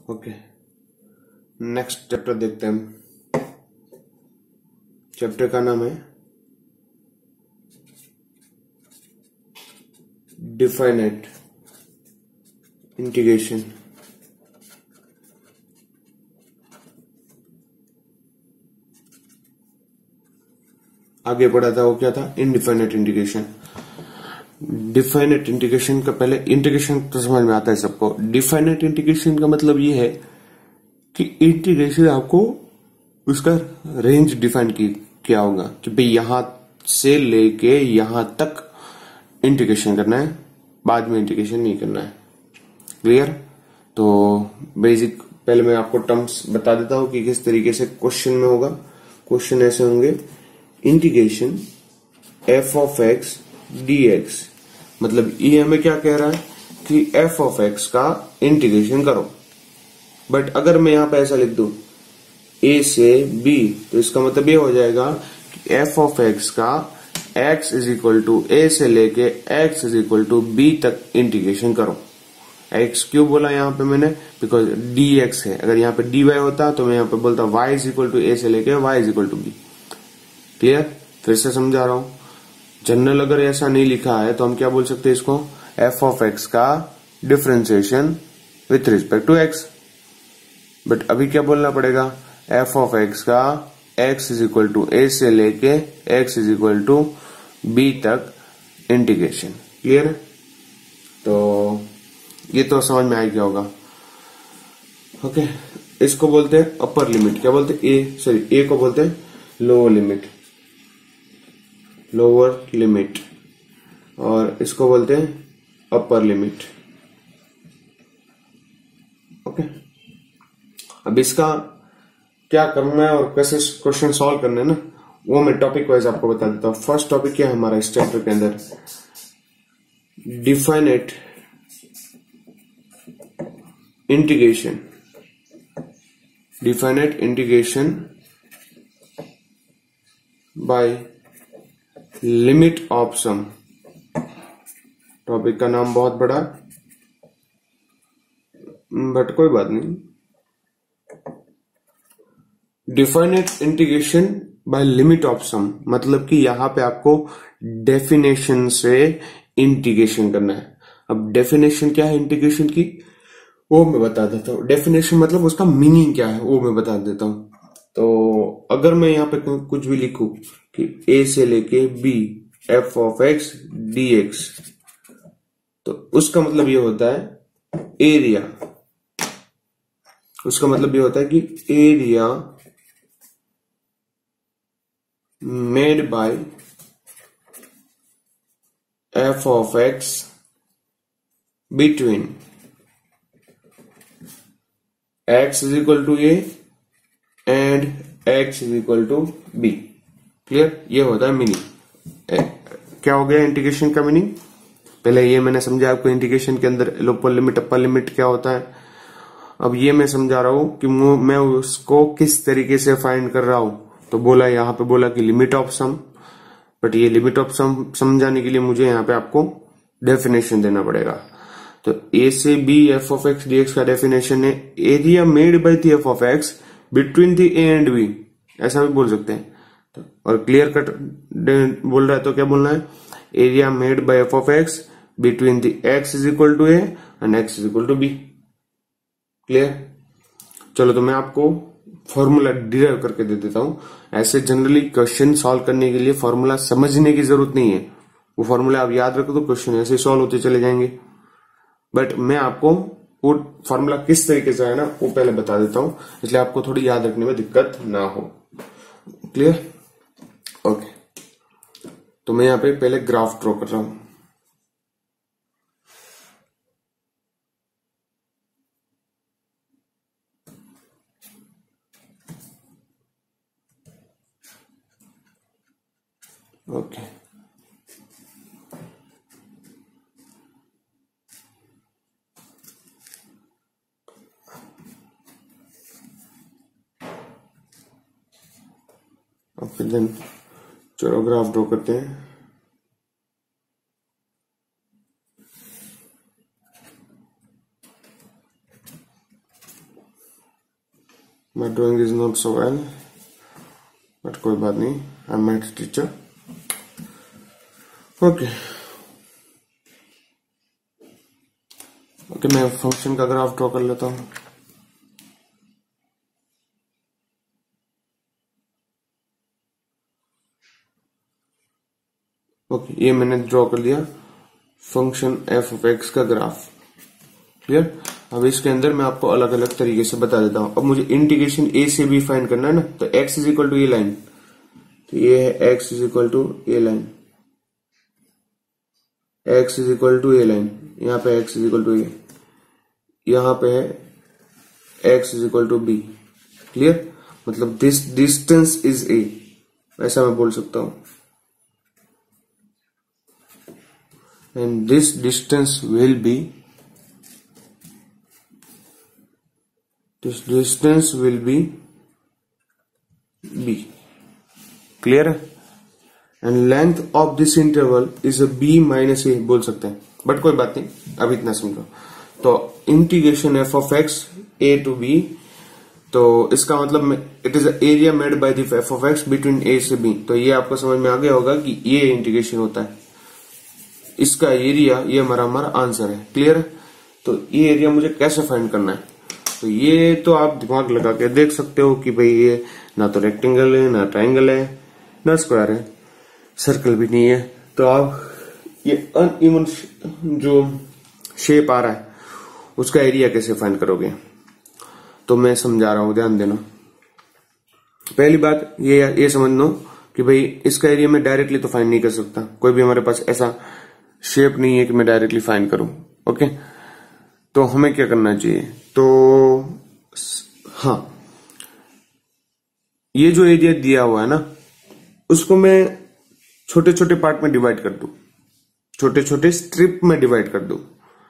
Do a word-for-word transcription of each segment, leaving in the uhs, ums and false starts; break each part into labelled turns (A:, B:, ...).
A: Okay, next chapter देखते हैं हम। चैप्टर का नाम है डिफाइनेट इंटीग्रेशन। आगे पढ़ा था वो क्या था, इनडिफाइनेट इंटीग्रेशन। डिफाइनेट इंटीग्रेशन का पहले इंटीग्रेशन तो समझ में आता है सबको। डिफाइनेट इंटीग्रेशन का मतलब ये है कि इंटीग्रेशन आपको उसका रेंज डिफाइन किया होगा कि भाई यहां से लेके यहां तक इंटीग्रेशन करना है, बाद में इंटीग्रेशन नहीं करना है। क्लियर? तो बेसिक पहले मैं आपको टर्म्स बता देता हूं कि किस तरीके से क्वेश्चन में होगा। क्वेश्चन ऐसे होंगे, integration f of x d x, मतलब ये हमें क्या कह रहा है कि एफ ऑफ एक्स का इंटीग्रेशन करो। बट अगर मैं यहां पे ऐसा लिख दूं ए से बी, तो इसका मतलब ये हो जाएगा कि एफ ऑफ एक्स का x is equal to a से लेके x is equal to b तक इंटीग्रेशन करो। x क्यों बोला यहां पे मैंने, बिकॉज dx है। अगर यहां पे dy होता तो मैं यहां पे बोलता y is equal to a से लेके y is equal to b. Clear? फिर से समझा रहा हूं। जनरल अगर ऐसा नहीं लिखा है तो हम क्या बोल सकते हैं इसको, एफ ऑफ एक्स का differentiation with respect to x. But अभी क्या बोलना पड़ेगा, एफ ऑफ एक्स का x is equal to a से लेके x is equal to b तक इंटीग्रेशन। क्लियर? तो ये तो समझ में आ गया होगा। ओके, इसको बोलते हैं अपर लिमिट। क्या बोलते हैं, ए सॉरी ए को बोलते हैं लोअर लिमिट, लोअर लिमिट, और इसको बोलते हैं अपर लिमिट। ओके, अब इसका क्या करना है और कैसे क्वेश्चन सॉल्व करना है ना, वो मैं टॉपिक वाइज आपको बता देता हूं। फर्स्ट टॉपिक क्या है हमारा इस चैप्टर के अंदर, definite integration. Definite integration by limit of sum. Topic का नाम बहुत बड़ा, बट कोई बात नहीं। Definite integration by limit of sum मतलब कि यहां पे आपको डेफिनेशन से इंटीग्रेशन करना है। अब डेफिनेशन क्या है इंटीग्रेशन की, वो मैं बता देता हूं। डेफिनेशन मतलब उसका मीनिंग क्या है वो मैं बता देता हूं। तो अगर मैं यहां पे कुछ भी लिखूं कि ए से लेके b f of x d x, तो उसका मतलब ये होता है एरिया। उसका मतलब ये होता है कि area made by f of x between x is equal to a and x is equal to b। Clear? ये होता है मीनिंग। क्या हो गया इंटीग्रेशन का मीनिंग? पहले ये मैंने समझा आपको इंटीग्रेशन के अंदर लोअर लिमिट अपर लिमिट क्या होता है। अब ये मैं समझा रहा हूं कि मैं उसको किस तरीके से फाइंड कर रहा हूं। तो बोला यहां पे बोला कि लिमिट ऑफ सम, बट ये लिमिट ऑफ सम समझाने के लिए मुझे यहां पे आपको डेफिनेशन देना पड़ेगा। तो ए से b f of x d x का डेफिनेशन है area made by the f of x between the a and b, ऐसा भी बोल सकते हैं। तो और क्लियर कट बोल रहा है तो क्या बोलना है, area made by f of x between the x is equal to a and x is equal to b. Clear? चलो, तो मैं आपको फॉर्मूला डिराइव करके दे देता हूं। ऐसे जनरली क्वेश्चन सॉल्व करने के लिए फॉर्मूला समझने की जरूरत नहीं है, वो फॉर्मूला आप याद रखो तो क्वेश्चन ऐसे सॉल्व होते चले जाएंगे। बट मैं आपको वो फॉर्मूला किस तरीके से है ना वो पहले बता देता हूं, इसलिए आपको थोड़ी याद रखने में दिक्कत ना हो। क्लियर? ओके, तो मैं यहां पे पहले ग्राफ ड्रॉ कर रहा हूं। ओके, ओके देन चलो ग्राफ ड्रॉ करते हैं। My drawing is not so well, but कोई बात नहीं, I am maths teacher. Okay okay मैं फंक्शन का ग्राफ ड्रॉ कर लेता हूं। ओके okay, ये मैंने ड्रॉ कर दिया फंक्शन एफ ऑफ एक्स का ग्राफ। क्लियर। अब इसके अंदर मैं आपको अलग अलग तरीके से बता देता हूं। अब मुझे इंटीग्रेशन ए से बी फाइंड करना है ना, तो x is equal to a line, तो ये है x is equal to a line, x is equal to a line, यहाँ पे x is equal to a, यहाँ पे है x is equal to b. Clear. मतलब दिस डिस्टेंस इज ए, ऐसा मैं बोल सकता हूं। And this distance will be this distance will be b. Clear? And length of this interval is a b minus a बोल सकते हैं, but कोई बात नहीं, अब इतना समझो। तो integration f of x a to b, तो इसका मतलब it is area made by the f of x between a से बी। तो ये आपको समझ में आ गया होगा कि ये इंटीग्रेशन होता है, इसका एरिया, ये हमारा हमारा आंसर है। क्लियर है। तो ये एरिया मुझे कैसे फाइंड करना है, तो ये तो आप दिमाग लगा के देख सकते हो कि भाई ये ना तो रेक्टेंगल है, ना ट्रायंगल है, ना स्क्वायर है, सर्कल भी नहीं है। तो आप ये अनइवन जो शेप आ रहा है उसका एरिया कैसे फाइंड करोगे, तो मैं समझा रहा हूं, ध्यान देना। पहली बात ये ये समझ लो कि भाई इसका एरिया मैं डायरेक्टली तो फाइंड नहीं कर सकता, कोई भी हमारे पास ऐसा शेप नहीं है कि मैं डायरेक्टली फाइंड करूं। ओके, तो हमें क्या करना चाहिए, तो हाँ, ये जो एरिया दिया हुआ है ना, उसको मैं छोटे छोटे पार्ट में डिवाइड कर दूं, छोटे छोटे स्ट्रिप में डिवाइड कर दूं,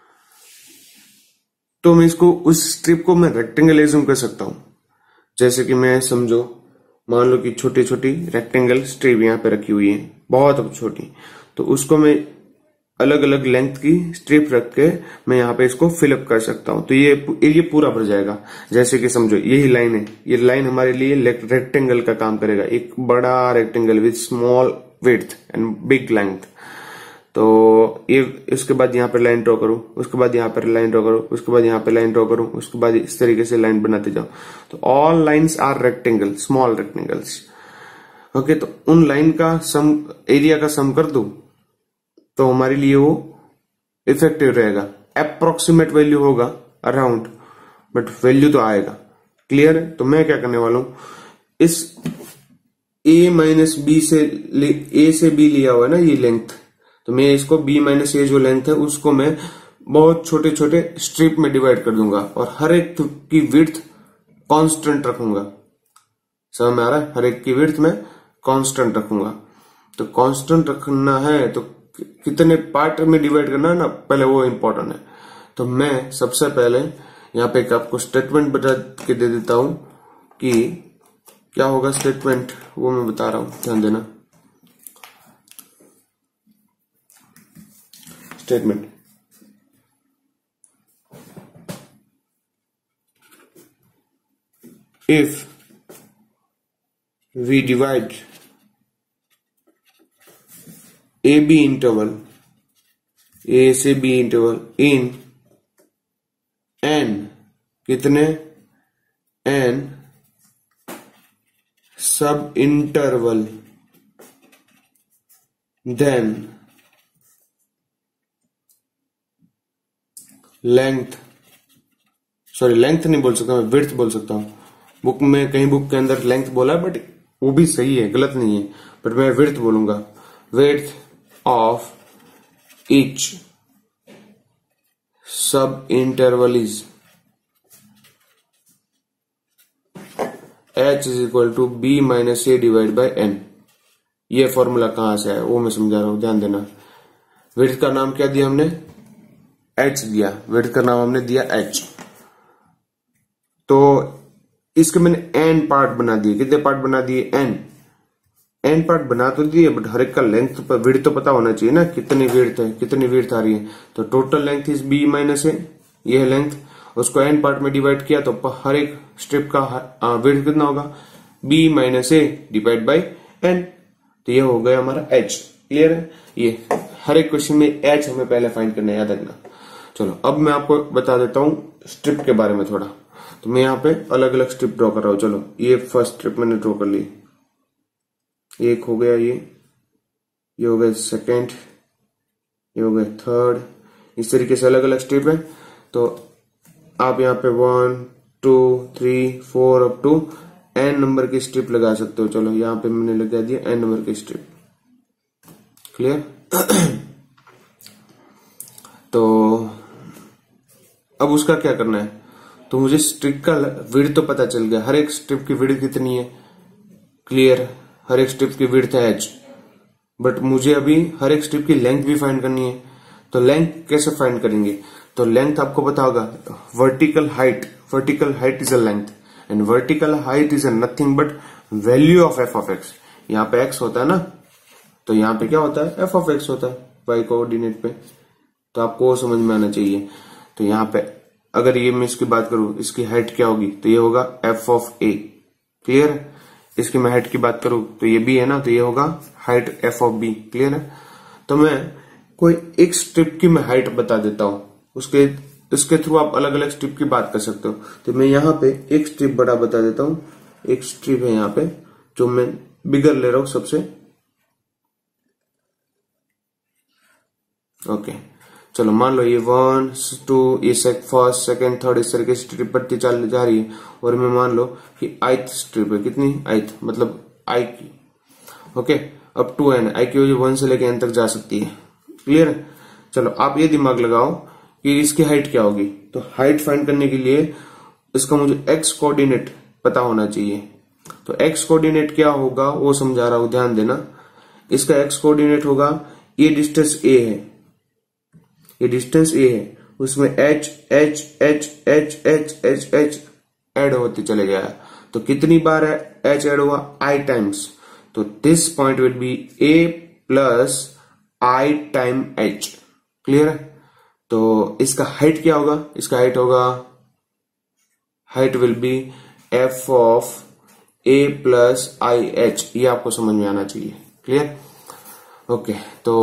A: तो मैं इसको, उस स्ट्रिप को मैं रेक्टेंगल एज्यूम कर सकता हूं। जैसे कि मैं समझो, मान लो कि छोटी छोटी रेक्टेंगल स्ट्रिप यहां पे रखी हुई है, बहुत छोटी, तो उसको मैं अलग अलग लेंथ की स्ट्रिप रख के मैं यहाँ पे इसको फिलअप कर सकता हूं, तो ये एरिया पूरा भर जाएगा। जैसे कि समझो यही लाइन है, ये लाइन हमारे लिए रेक्टेंगल का काम करेगा, एक बड़ा rectangle with small width and big length. तो ये इसके बाद यहाँ पर लाइन ड्रॉ करूं, उसके बाद यहाँ पर लाइन ड्रॉ करूं, उसके बाद यहाँ पे लाइन ड्रॉ करूं, उसके बाद इस तरीके से लाइन बनाते जाओ। तो all lines are rectangle, small rectangles. Okay, तो उन लाइन का सम, एरिया का सम कर दूं तो हमारे लिए वो इफेक्टिव रहेगा। अप्रोक्सीमेट वैल्यू होगा अराउंड, बट वैल्यू तो आएगा। क्लियर है। तो मैं क्या करने वाला हूं, इस a माइनस बी से, a से b लिया हुआ है ना ये लेंथ, तो मैं इसको b माइनस ए जो लेंथ है उसको मैं बहुत छोटे छोटे स्ट्रिप में डिवाइड कर दूंगा, और हर एक की विड्थ कांस्टेंट रखूंगा। समझ में आ रहा है, हर एक की विड्थ में कांस्टेंट रखूंगा। तो कांस्टेंट रखना है तो कितने पार्ट में डिवाइड करना है ना, पहले वो इंपॉर्टेंट है। तो मैं सबसे पहले यहाँ पे एक आपको स्टेटमेंट बता के दे देता हूं कि क्या होगा स्टेटमेंट, वो मैं बता रहा हूं, ध्यान देना। Statement, if we divide a b interval, a से बी इंटरवल इन एन, कितने n sub interval, then length, sorry length नहीं बोल सकता मैं, विड्थ बोल सकता हूं। बुक में कहीं बुक के अंदर लेंथ बोला, बट वो भी सही है, गलत नहीं है, बट मैं विड्थ बोलूंगा। Width of each sub interval is h is equal to b minus a divided by n। ये फॉर्मूला कहां से है वो मैं समझा रहा हूं, ध्यान देना। विड्थ का नाम क्या दिया हमने, h दिया, विड्थ का नाम हमने दिया h। तो इसके मैंने n पार्ट बना दिए, कितने पार्ट बना दिए, n एन पार्ट बना तो दिए, बट हर एक का लेंथ पर विड्थ तो पता होना चाहिए ना, कितनी विड्थ है, कितनी विड्थ आ रही है। तो total length is b minus a, ये है लेंथ, उसको एन पार्ट में डिवाइड किया तो हर एक स्ट्रिप का विड्थ कितना होगा, b minus a divide by n. तो ये हो गया हमारा एच। क्लियर है? ये हर एक क्वेश्चन में एच हमें पहले फाइंड करना है, याद रखना। चलो अब मैं आपको बता देता हूं स्ट्रिप के बारे में थोड़ा। तो मैं यहाँ पे अलग अलग स्ट्रिप ड्रॉ कर रहा हूं। चलो ये फर्स्ट स्ट्रिप मैंने ड्रॉ कर ली, एक हो गया, ये ये हो गया सेकेंड, ये हो गया थर्ड। इस तरीके से अलग अलग स्ट्रिप है। तो आप यहाँ पे one two three four up to n number की स्ट्रिप लगा सकते हो। चलो यहाँ पे मैंने लगा दिया एन नंबर की स्ट्रिप। क्लियर? तो अब उसका क्या करना है, तो मुझे स्ट्रिप का विड्थ तो पता चल गया, हर एक स्ट्रिप की विड्थ कितनी है। क्लियर? हर एक स्ट्रिप की विड्थ है एच, बट मुझे अभी हर एक स्ट्रिप की लेंथ भी फाइंड करनी है। तो लेंथ कैसे फाइंड करेंगे, तो लेंथ आपको पता होगा vertical height, vertical height is a length and vertical height is a nothing but value of f of x. यहाँ पे एक्स होता है ना, तो यहाँ पे क्या होता है, एफ ऑफ एक्स होता है वाई कोऑर्डिनेट पे। तो आपको वो समझ में आना चाहिए। तो यहाँ पे अगर ये मैं इसकी बात करूं, इसकी हाइट क्या होगी, तो ये होगा एफ ऑफ ए। क्लियर? इसकी मैं हाइट की बात करूं तो ये बी है ना, तो ये होगा height f of b. Clear है? तो मैं कोई एक स्ट्रिप की मैं हाइट बता देता हूं, उसके इसके थ्रू आप अलग अलग स्ट्रिप की बात कर सकते हो। तो मैं यहाँ पे एक स्ट्रिप बड़ा बता देता हूं। एक स्ट्रिप है यहाँ पे जो मैं बिगर ले रहा हूं सबसे। ओके चलो मान लो ये वन टू, ये फर्स्ट सेकेंड थर्ड इस तरह की स्ट्रिप बढ़ती चल जा रही है। और मैं मान लो कि आइथ स्ट्रिप है, कितनी आइथ मतलब आई की। ओके अब टू एन, आई की वजह वन से लेके एन तक जा सकती है। क्लियर है? चलो आप ये दिमाग लगाओ कि इसकी हाइट क्या होगी। तो हाइट फाइंड करने के लिए इसका मुझे एक्स कोऑर्डिनेट पता होना चाहिए। तो एक्स कोऑर्डिनेट क्या होगा वो समझा रहा हूं, ध्यान देना। इसका एक्स कोऑर्डिनेट होगा, ये डिस्टेंस ए है, ये डिस्टेंस ए है, उसमें h h h h h h h add होते चले गया। तो कितनी बार है एच ऐड हुआ, आई टाइम्स। तो this point will be a plus i time h. Clear है? तो इसका हाइट क्या होगा, इसका हाइट होगा, height will be f of a plus i h. ये आपको समझ में आना चाहिए। क्लियर? ओके तो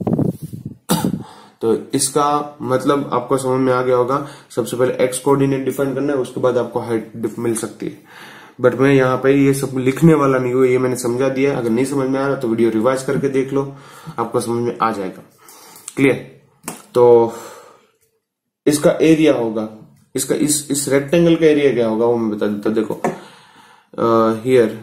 A: तो इसका मतलब आपको समझ में आ गया होगा। सबसे पहले एक्स कोऑर्डिनेट डिफाइन करना है, उसके बाद आपको हाइट मिल सकती है। बट मैं यहाँ पे ये सब लिखने वाला नहीं हूँ, ये मैंने समझा दिया। अगर नहीं समझ में आ रहा तो वीडियो रिवाइज करके देख लो, आपको समझ में आ जाएगा। क्लियर? तो इसका एरिया होगा, इसका इस इस रेक्टेंगल का एरिया क्या होगा वो मैं बता देता। देखो here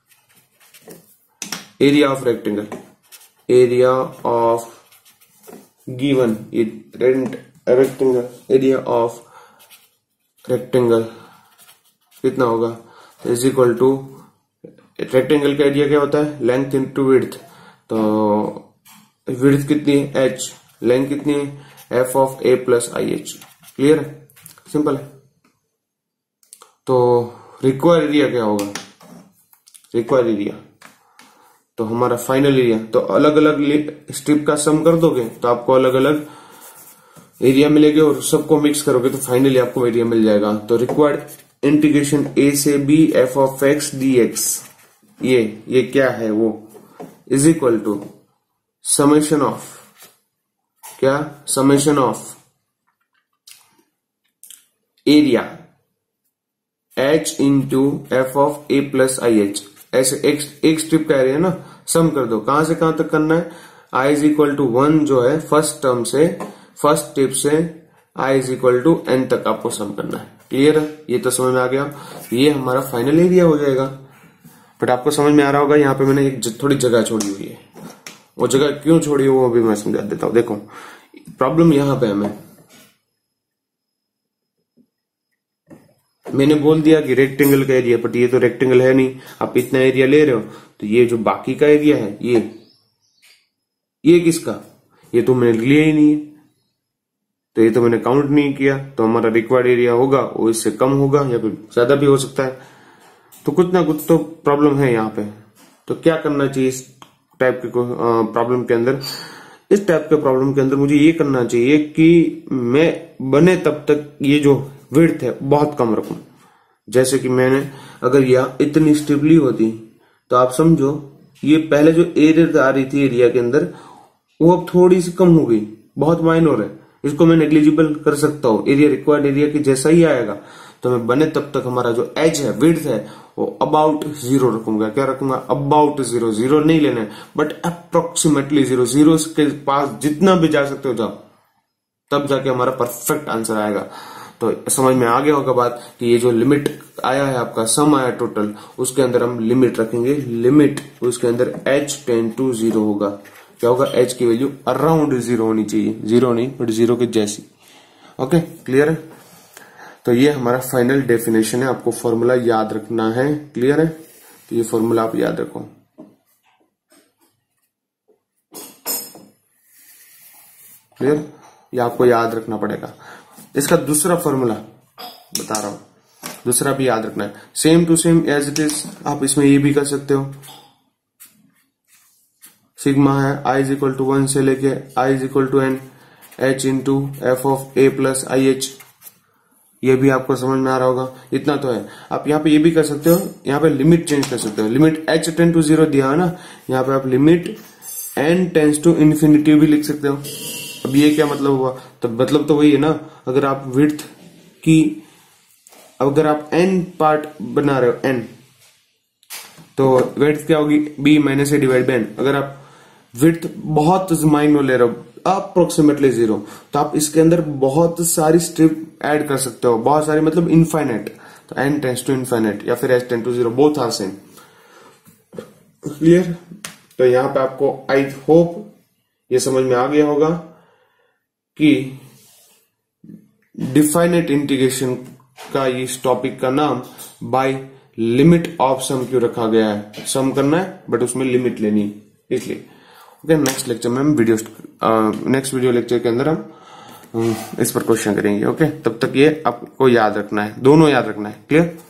A: area of rectangle, area of given ये रेक्टेंगल, एरिया ऑफ रेक्टेंगल कितना होगा, इज इक्वल टू रेक्टेंगल का एरिया क्या होता है, लेंथ इंटू विड्थ। तो विड्थ कितनी है एच, लेंथ कितनी है f of a plus i h. Clear है? सिंपल है। तो रिक्वायर एरिया क्या होगा, रिक्वायर एरिया तो हमारा फाइनल एरिया। तो अलग अलग स्ट्रिप का सम कर दोगे तो आपको अलग अलग एरिया मिलेगा और सबको मिक्स करोगे तो फाइनली आपको एरिया मिल जाएगा। तो रिक्वायर्ड इंटीग्रेशन ए से b f of x d x, ये ये क्या है वो is equal to summation of क्या, summation of area h into f of a plus i h. ऐसे एक, एक स्ट्रिप का एरिया ना सम कर दो। कहां से कहां तक करना है, i is equal to one जो है फर्स्ट टर्म से, फर्स्ट स्ट्रिप से i is equal to n तक आपको सम करना है। क्लियर है? ये तो समझ में आ गया। ये हमारा फाइनल एरिया हो जाएगा। बट आपको समझ में आ रहा होगा यहाँ पे मैंने एक थोड़ी जगह छोड़ी हुई है। वो जगह क्यों छोड़ी है वो अभी मैं समझा देता हूं। देखो प्रॉब्लम यहाँ पे हमें, मैंने बोल दिया कि रेक्टेंगल का एरिया, बट ये तो रेक्टेंगल है नहीं। आप इतना एरिया ले रहे हो तो ये जो बाकी का एरिया है ये ये किसका, ये तो मैंने लिया ही नहीं है, तो ये तो मैंने काउंट नहीं किया। तो हमारा रिक्वायर्ड एरिया होगा वो इससे कम होगा या फिर ज्यादा भी हो सकता है। तो कुछ ना कुछ तो प्रॉब्लम है यहाँ पे। तो क्या करना चाहिए इस टाइप के प्रॉब्लम के अंदर, इस टाइप के प्रॉब्लम के अंदर मुझे ये करना चाहिए कि मैं बने तब तक ये जो विड्थ है बहुत कम रखूं। जैसे कि मैंने अगर यह इतनी स्टेबली होती तो आप समझो ये पहले जो एरिया आ रही थी एरिया के अंदर वो अब थोड़ी सी कम हो गई, बहुत माइनर है, इसको मैं नेग्लिजिबल कर सकता हूँ। एरिया रिक्वायर्ड एरिया की जैसा ही आएगा तो मैं बने तब तक हमारा जो एज है विड्थ है वो अबाउट जीरो रखूंगा। क्या रखूंगा? About zero. जीरो नहीं लेना है बट अप्रोक्सीमेटली जीरो। जीरो के पास जितना भी जा सकते हो जाओ, तब जाके हमारा परफेक्ट आंसर आएगा। तो समझ में आ गया होगा बात कि ये जो लिमिट आया है आपका सम आया टोटल, उसके अंदर हम लिमिट रखेंगे। लिमिट उसके अंदर एच टेन टू जीरो होगा। क्या होगा? एच की वैल्यू अराउंड जीरो होनी चाहिए, जीरो नहीं बट जीरो के जैसी। ओके, क्लियर है? तो ये हमारा फाइनल डेफिनेशन है, आपको फॉर्मूला याद रखना है। क्लियर है? तो ये फॉर्मूला आप याद रखो। क्लियर? ये आपको याद रखना पड़ेगा। इसका दूसरा फॉर्मूला बता रहा हूं, दूसरा भी याद रखना है। Same to same as it is आप इसमें ये भी कर सकते हो। सिग्मा है i is equal to one से लेके i is equal to n h into f of a plus i h. ये भी आपको समझ में आ रहा होगा। इतना तो है। आप यहाँ पे ये भी कर सकते हो, यहाँ पे लिमिट चेंज कर सकते हो। Limit h tends to zero दिया है ना, यहाँ पे आप limit n tends to infinity भी लिख सकते हो। अब ये क्या मतलब हुआ? तो मतलब तो वही है ना, अगर आप विड्थ की अगर आप एन पार्ट बना रहे हो एन, तो विड्थ क्या होगी? B minus a divide by n. अगर आप विड्थ बहुत माइनर ले रहे हो अप्रोक्सीमेटली जीरो, तो आप इसके अंदर बहुत सारी स्ट्रिप ऐड कर सकते हो, बहुत सारी मतलब इनफाइनाइट। तो एन टेंस टू इनफाइनाइट या फिर h tends to zero, both are same. Clear? तो यहां पे आपको आई होप ये समझ में आ गया होगा कि डिफाइनेट इंटीग्रेशन का इस टॉपिक का नाम बाय लिमिट ऑफ सम क्यों रखा गया है। सम करना है बट उसमें लिमिट लेनी है, इसलिए। ओके, नेक्स्ट लेक्चर में हम वीडियो नेक्स्ट वीडियो लेक्चर के अंदर हम इस पर क्वेश्चन करेंगे। ओके, तब तक ये आपको याद रखना है, दोनों याद रखना है। क्लियर?